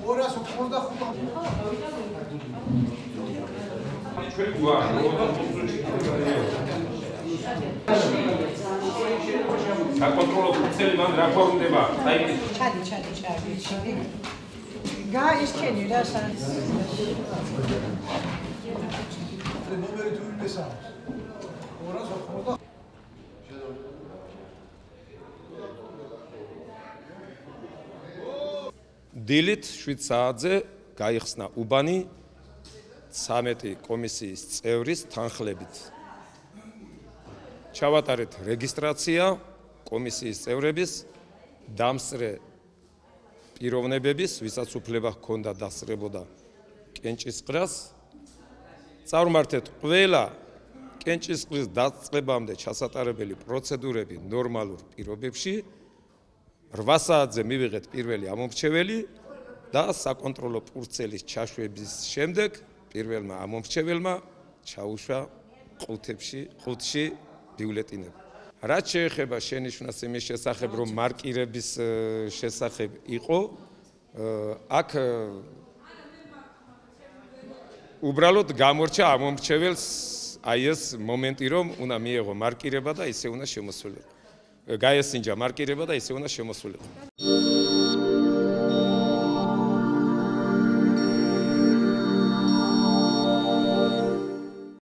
საკონტროლო ფუნქციები მან რა ფორმდება? ჩადი. გაისჩენი რა სანს. ნომერი თუ იმესა. 280 დილით 7 საათზე გაიხსნა უბანი 13 კომისიის წევრის თანხლებით. ჩავატარეთ რეგისტრაცია კომისიის წევრების დამსწრე პიროვნებების, ვისაც უფლება ჰქონდა დასწრებოდა კენჭისყრას. წარმართეთ ყველა კენჭისყრის დაწყებამდე ჩასატარებელი პროცედურები ნორმალურ პირობებში. 8 საათზე მივიღეთ პირველი ამომრჩეველი და საკონტროლო ფურცელის ჩაშვების შემდეგ პირველმა ამომრჩეველმა ჩაუშვა ყუთში ბიულეტინები. რაც შეეხება შენიშვნას იმის შესახებ, რომ მარკირების შესახებ იყო, აქ უბრალოდ გამორჩა ამომრჩეველს აი ეს მომენტი, რომ უნდა მიეღო მარკირება და ისე უნდა შემოსულიყო. გაესინჯა მარკირება და ისე უნდა შემოსულიყო.